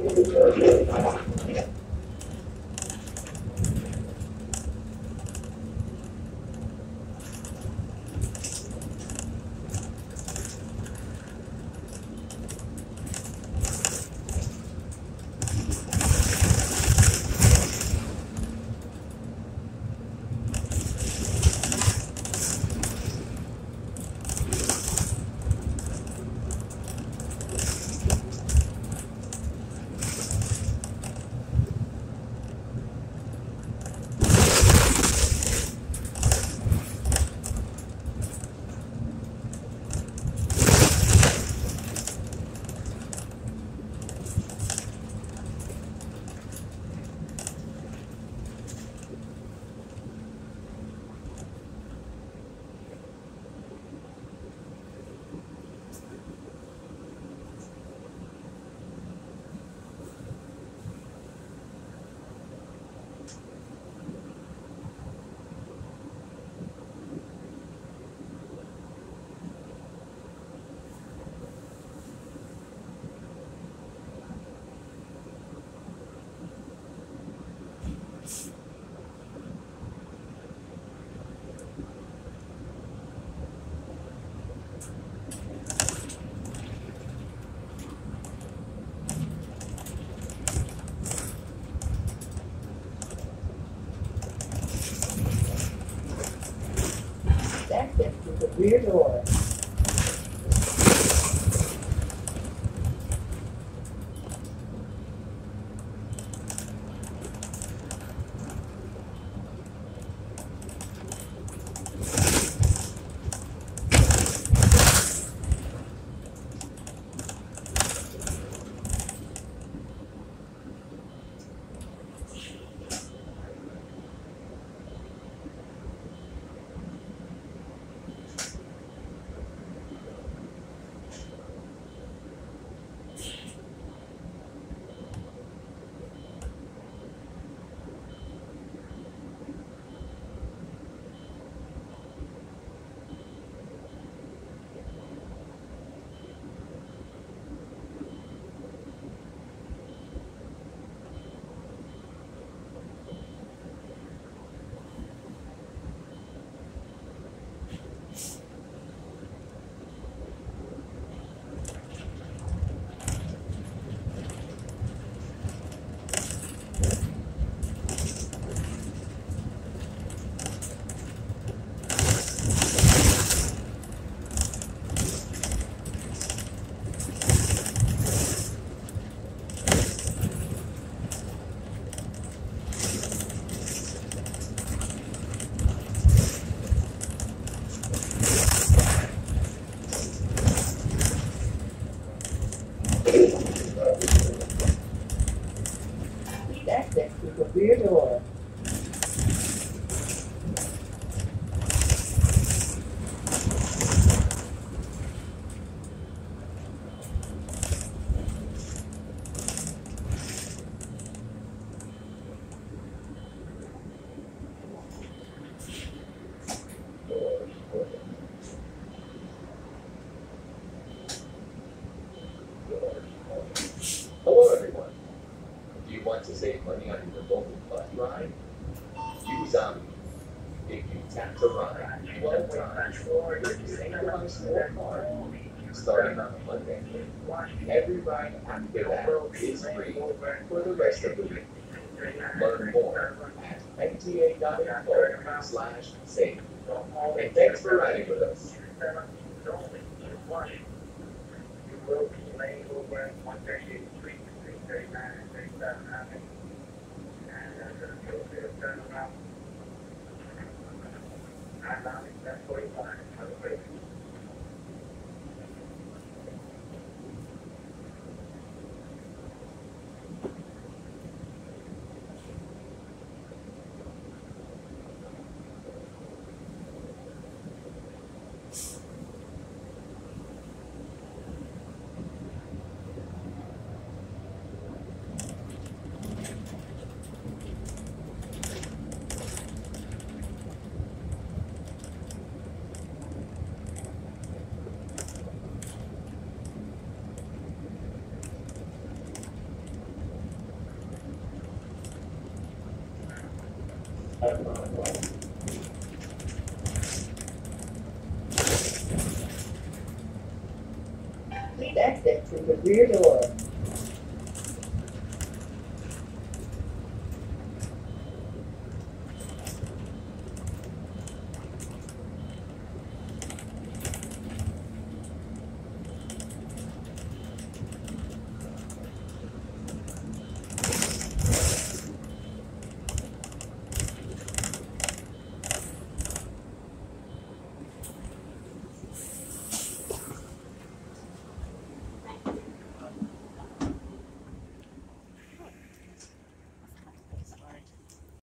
That's it. It's a rear door. That's it. It's a rear door. Hello everyone. Do you want to save money on your local bus ride? Use Omni. If you tap to ride 12 times, you save the most more card. Starting on Monday. Every ride after that is free for the rest of the week. Learn more at mta.info/save. And thanks for riding with us. Please exit through the rear door.